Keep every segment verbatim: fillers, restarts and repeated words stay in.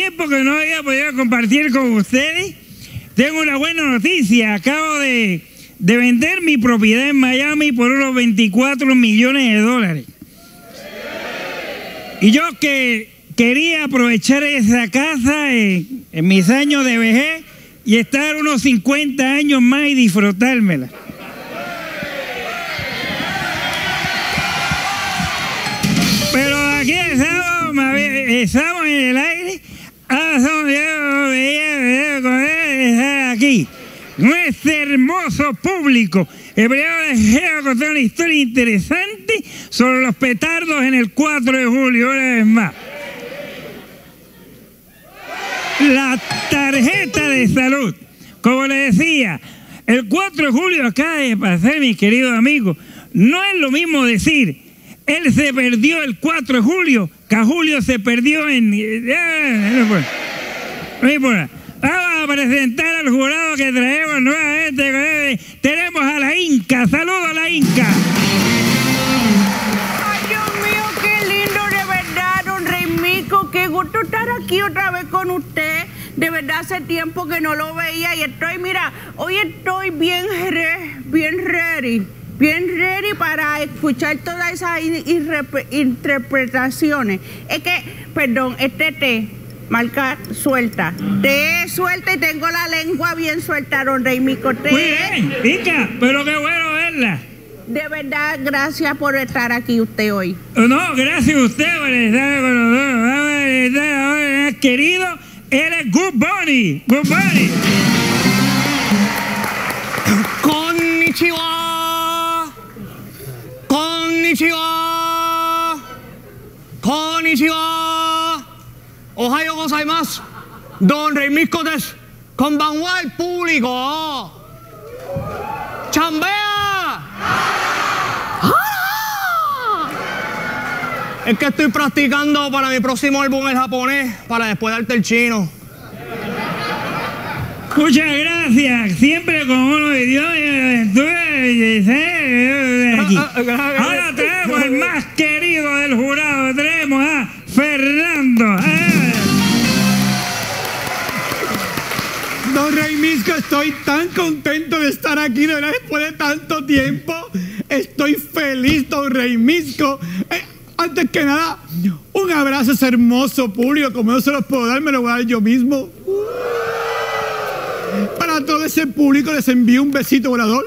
tiempo que no había podido compartir con ustedes, tengo una buena noticia. Acabo de, de vender mi propiedad en Miami por unos veinticuatro millones de dólares. Y yo que quería aprovechar esa casa en, en mis años de vejez y estar unos cincuenta años más y disfrutármela. Pero aquí estamos, estamos en el aire. Aquí, nuestro hermoso público. El primero les voy a contar una historia interesante sobre los petardos en el cuatro de julio, una vez más. La tarjeta de salud. Como les decía, el cuatro de julio acaba de pasar, mis queridos amigos. No es lo mismo decir, él se perdió el cuatro de julio, que a Julio se perdió en... No importa. Vamos a presentar al jurado que traemos nuevamente. Tenemos a la Inca. Saludos a la Inca. Ay, Dios mío, qué lindo, de verdad, don Reymico. Qué gusto estar aquí otra vez con usted. De verdad, hace tiempo que no lo veía y estoy, mira, hoy estoy bien, re, bien ready. Bien ready para escuchar todas esas interpretaciones. Es que, perdón, este té... Marca suelta. Te suelta y tengo la lengua bien suelta, don Reymico. Te... Muy bien, Inca, pero qué bueno verla. De verdad, gracias por estar aquí usted hoy. No, gracias a usted por estar con nosotros. Querido, eres Good Bunny. Good Bunny. Konnichiwa. Konnichiwa. Konnichiwa. Ohayo gozaimasu. Don Reymico desu. Konbanwa al público. ¡Chambea! ¡Ah! Es que estoy practicando para mi próximo álbum el japonés, para después darte el chino. Muchas gracias. Siempre con uno de Dios y aquí. Ahora tenemos el más querido del jurado. Tenemos a Fernando. Don Reymico, estoy tan contento de estar aquí, de verdad, después de tanto tiempo. Estoy feliz, don Reymico. Eh, antes que nada, un abrazo a ese hermoso público. Como no se los puedo dar, me lo voy a dar yo mismo. Para todo ese público les envío un besito volador.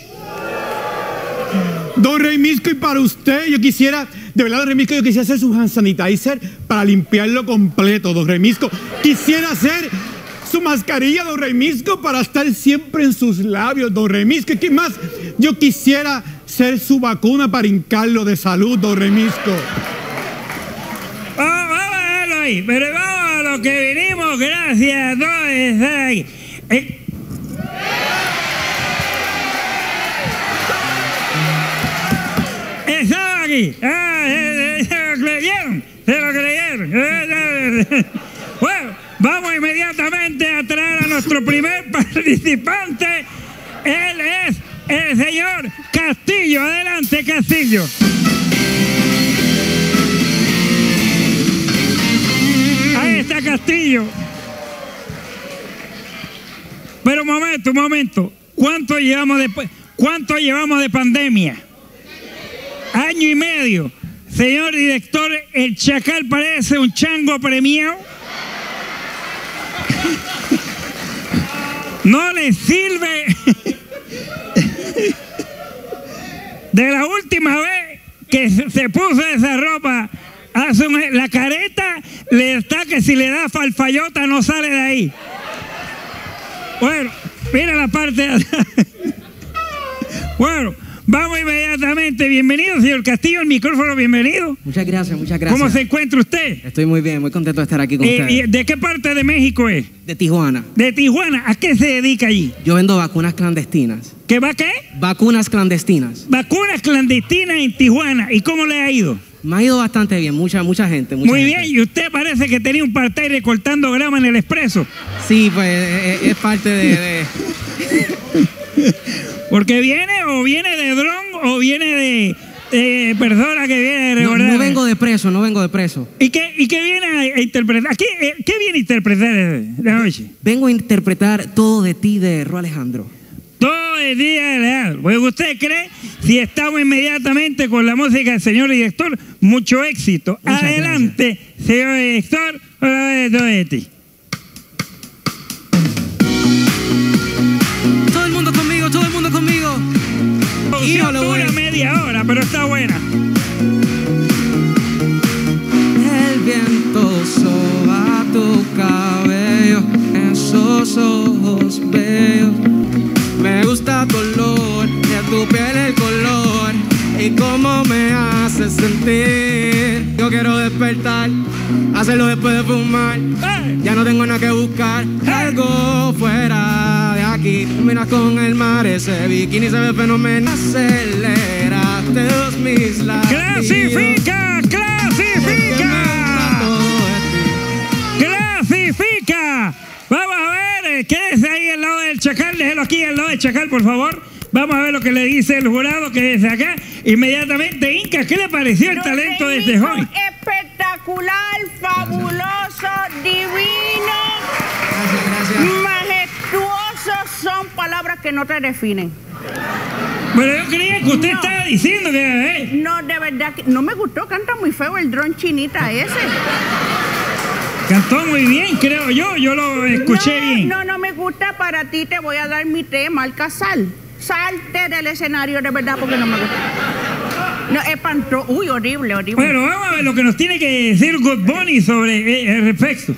Don Reymico, y para usted, yo quisiera, de verdad, don Reymico, yo quisiera hacer su hand sanitizer para limpiarlo completo, don Reymico. Quisiera hacer su mascarilla, don Reymico, para estar siempre en sus labios, don Reymico. ¿Qué más? Yo quisiera ser su vacuna para hincarlo de salud, don Reymico. Vamos, vamos a verlo ahí, pero vamos a lo que vinimos, gracias a todos estar ahí. Eh. Estaba aquí. Ah, eh, eh, se lo creyeron, se lo creyeron. Eh, eh, bueno, vamos inmediatamente a traer a nuestro primer participante. Él es el señor Castillo. Adelante, Castillo. Ahí está Castillo. Pero un momento, un momento. ¿Cuánto llevamos de, cuánto llevamos de pandemia? Año y medio. Señor director, el chacal parece un chango premiado. No le sirve. De la última vez que se puso esa ropa, hace un, la careta le está que si le da falfayota no sale de ahí. Bueno, mira la parte de atrás. Bueno, vamos inmediatamente. Bienvenido, señor Castillo, el micrófono, bienvenido. Muchas gracias, muchas gracias. ¿Cómo se encuentra usted? Estoy muy bien, muy contento de estar aquí con eh, ustedes. ¿De qué parte de México es? De Tijuana. De Tijuana. ¿A qué se dedica allí? Yo vendo vacunas clandestinas. ¿Qué va qué? Vacunas clandestinas. Vacunas clandestinas en Tijuana. ¿Y cómo le ha ido? Me ha ido bastante bien, mucha, mucha gente. Mucha Muy gente. bien, y usted parece que tenía un part-time recortando grama en el Expreso. Sí, pues es, es parte de... de... Porque viene o viene de dron o viene de, de persona que viene de no, recordar. no vengo de preso, no vengo de preso. ¿Y qué, y qué viene a, a interpretar? ¿Qué, eh, ¿Qué viene a interpretar de noche? Vengo a interpretar Todo de ti de Ro Alejandro. Todo el día real. Pues usted cree, si estamos inmediatamente con la música del señor director, mucho éxito. Muchas Adelante, gracias. Señor director, todo de ti. Todo el mundo conmigo, todo el mundo conmigo. Y no dura media hora, pero está buena. El viento soba tu cabello, esos ojos bellos. Me gusta tu olor, de tu piel el color y cómo me hace sentir. Yo quiero despertar, hacerlo después de fumar. ¡Hey! Ya no tengo nada que buscar, ¡Hey! algo fuera de aquí. Mira con el mar, ese bikini se ve fenomenal. Aceleraste dos mis labios. ¡Clasifica! ¡Clasifica! ¡Clasifica! Vamos a ver, quédese ahí al lado del chacal, déjelo aquí al lado del chacal, por favor. Vamos a ver lo que le dice el jurado, que desde acá, inmediatamente. Inca, ¿qué le pareció el talento de este joven? Espectacular, fabuloso, divino, Gracias, gracias. majestuoso, son palabras que no te definen. Pero yo creía que usted No. estaba diciendo que... Eh, No, de verdad, que no me gustó, canta muy feo el dron chinita ese. cantó muy bien, creo yo, yo lo escuché no, bien. No, no me gusta, para ti te voy a dar mi té, marca sal. Salte del escenario, de verdad, porque no me gusta. No, espantó, uy, horrible, horrible. Bueno, vamos a ver lo que nos tiene que decir Good Bunny sobre eh, el respecto.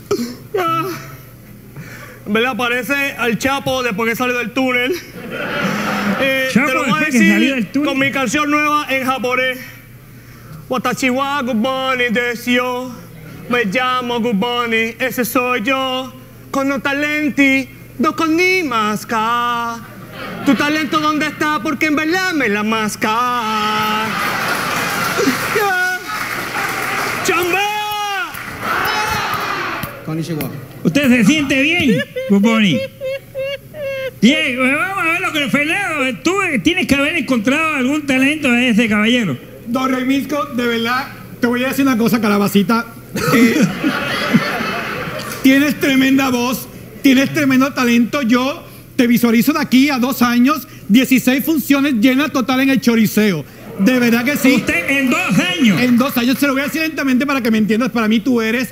En verdad parece al Chapo después que salió del túnel. Eh, Chapo te lo voy a después que salió decir del túnel. con mi canción nueva en japonés. Watashi wa Good Bunny desu yo. Me llamo Good Bunny, ese soy yo. Con no talenti, do con ni masca. ¿Tu talento dónde está? Porque en verdad me la masca. Yeah. ¡Chambea! Konnichiwa. ¿Usted se siente bien, Good Bunny? Bien, pues vamos a ver lo que... Fernando, tú tienes que haber encontrado algún talento de ese caballero. Don Remisco, de verdad, te voy a decir una cosa, calabacita. Eh, tienes tremenda voz, tienes tremendo talento. Yo te visualizo de aquí a dos años, dieciséis funciones llenas total en el Choriceo. De verdad que sí. Usted en dos años. En dos años, se lo voy a decir lentamente para que me entiendas. Para mí tú eres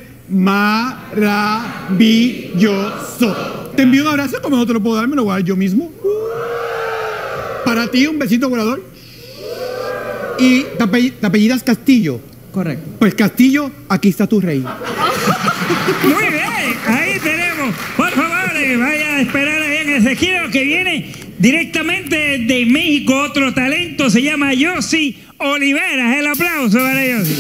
maravilloso. Te envío un abrazo, como no te lo puedo dar, me lo voy a dar yo mismo. Para ti, un besito volador. Y te apell- te apellidas Castillo. Correcto. Pues Castillo, aquí está tu rey. Muy bien, ahí tenemos. Por favor, eh, vaya a esperar ahí en ese giro que viene directamente de México. Otro talento se llama Yossi Oliveras. El aplauso para Yossi.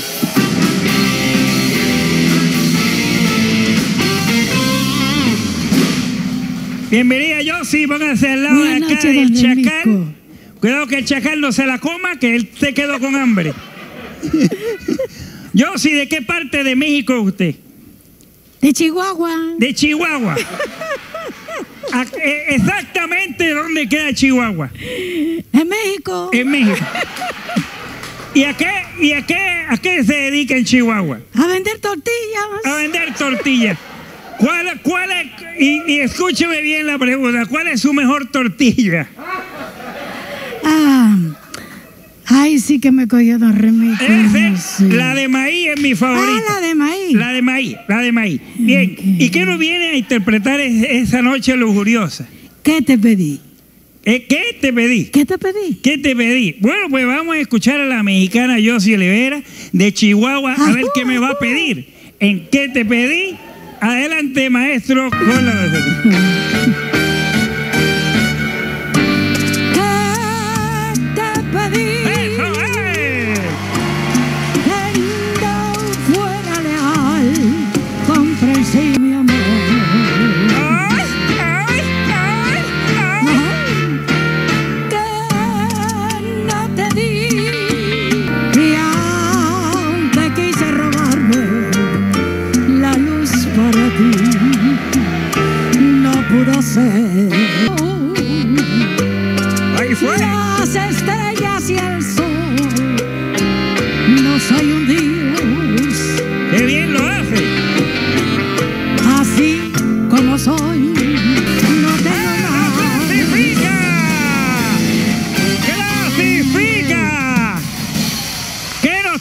Bienvenida, Yossi. Póngase al lado Buenas de acá noches, del don chacal. Remisco. Cuidado que el chacal no se la coma, que él se quedó con hambre. Yossi, ¿de qué parte de México es usted? De Chihuahua. De Chihuahua. A- eh, exactamente dónde queda Chihuahua. En México. En México. ¿Y a qué, y a qué, a qué se dedica en Chihuahua? A vender tortillas. A vender tortillas. ¿Cuál, cuál es, y, y escúcheme bien la pregunta, ¿cuál es su mejor tortilla? Ah. Ay, sí que me cogió don Remisco. Ese, Sí. La de maíz es mi favorita. Ah, la de maíz. La de maíz, la de maíz. Bien, Ok. ¿y qué nos viene a interpretar es- esa noche lujuriosa? ¿Qué te pedí? Eh, ¿Qué te pedí? ¿Qué te pedí? ¿Qué te pedí? Bueno, pues vamos a escuchar a la mexicana Yossi Olivera de Chihuahua a ver qué me va a pedir. ¿En qué te pedí? Adelante, maestro, con la de ¿Qué te pedí? ¡Eso, eh! Que no fuera leal, comprensivo mi amor. ¡Ay, ay, ay, ay! Que no te di y aunque quise robarme la luz para ti, no pudo ser. ¡Ahí fue! Las estrellas y el sol, no soy un día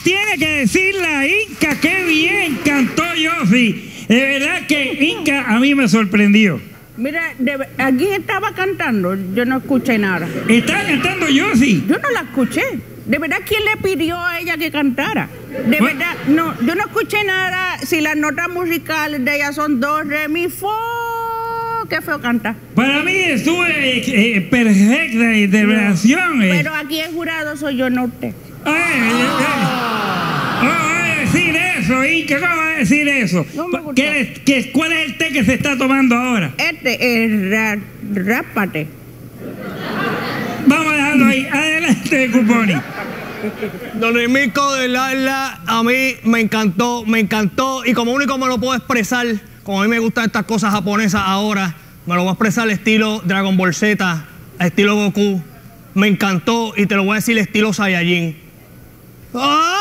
tiene que decir la Inca, qué bien cantó Yossi. De verdad que Inca a mí me sorprendió. Mira, de, ¿a quién estaba cantando? Yo no escuché nada. Estaba cantando Yossi. Yo no la escuché. De verdad, ¿quién le pidió a ella que cantara? De Bueno. verdad, no, yo no escuché nada. Si las notas musicales de ella son dos, re, mi, fo, qué feo canta. Para mí estuvo eh, eh, perfecta interpretación. eh. Pero aquí el jurado soy yo, no usted. Ay, ay, ay. ¿Cómo va a decir eso, Inca? ¿Cómo va a decir eso? No me gusta. ¿Qué, qué, ¿Cuál es el té que se está tomando ahora? Este es ra, rápate. Vamos a dejarlo ahí. Adelante, Cuponi. Don Remicco, de la, la, a mí me encantó, me encantó. Y como único me lo puedo expresar, como a mí me gustan estas cosas japonesas ahora, me lo voy a expresar al estilo Dragon Ball Z, al estilo Goku. Me encantó y te lo voy a decir estilo Saiyajin. ¡Ah!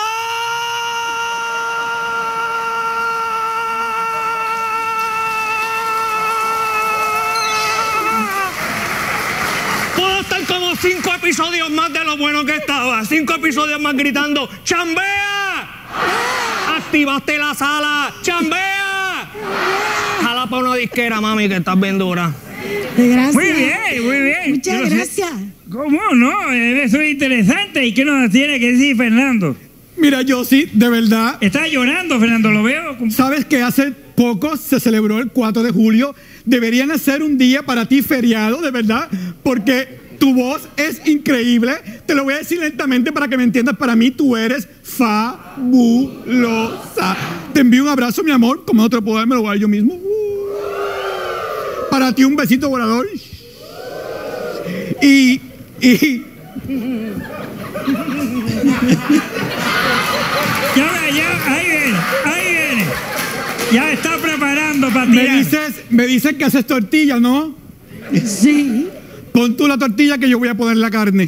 Puedo estar como cinco episodios más de lo bueno que estaba. Cinco episodios más gritando, ¡chambea! ¡Activaste la sala! ¡Chambea! Jala para una disquera, mami, que estás bien dura. Gracias. Muy bien, muy bien. Muchas Yo no sé- gracias. ¿Cómo no? Eso es interesante. ¿Y qué nos tiene que decir Fernando? Mira, Yossi, de verdad, Está llorando, Fernando, lo veo. con- sabes que hace poco se celebró el cuatro de julio. Deberían hacer un día para ti feriado, de verdad, porque tu voz es increíble. Te lo voy a decir lentamente para que me entiendas. Para mí tú eres fabulosa. Te envío un abrazo, mi amor. Como no te lo puedo dar, me lo voy a dar yo mismo. Para ti un besito volador. Y... y Ya, ve, ya, ahí viene, ahí viene. Ya está preparando para me tirar. dices, me dices que haces tortilla, ¿no? Sí. Pon tú la tortilla que yo voy a poner la carne.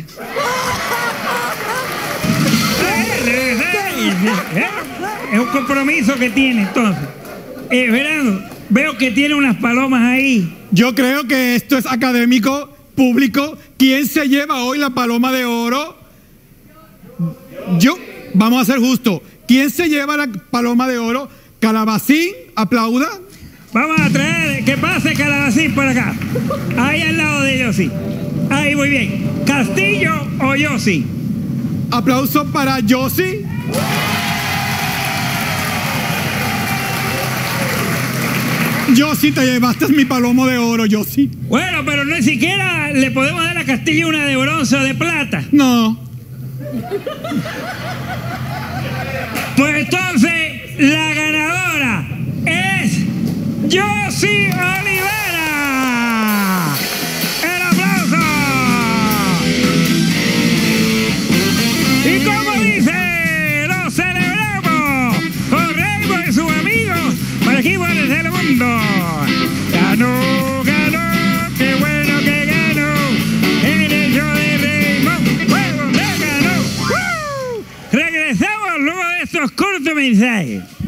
Eh, eh, Es un compromiso que tiene, entonces. Eh, Fernando, veo que tiene unas palomas ahí. Yo creo que esto es académico, público. ¿Quién se lleva hoy la paloma de oro? Yo, vamos a ser justos. ¿Quién se lleva la paloma de oro? Calabacín, aplauda. Vamos a traer, que pase Calabacín por acá. Ahí al lado de Yossi. Ahí, muy bien. ¿Castillo o Yossi? Aplauso para Yossi. Yossi, te llevaste mi palomo de oro, Yossi. Bueno, pero ni siquiera le podemos dar a Castillo una de bronce o de plata. No. Pues entonces, la ganadora es Yossi Olivera. ¡El aplauso! Y como dice, lo celebramos con Rainbow y sus amigos para aquí por el mundo. Ganó, ganó, qué bueno que ganó en el show de Rainbow. ¡Juego de ganó! ¡Woo! Regresamos luego de estos cortos mensajes.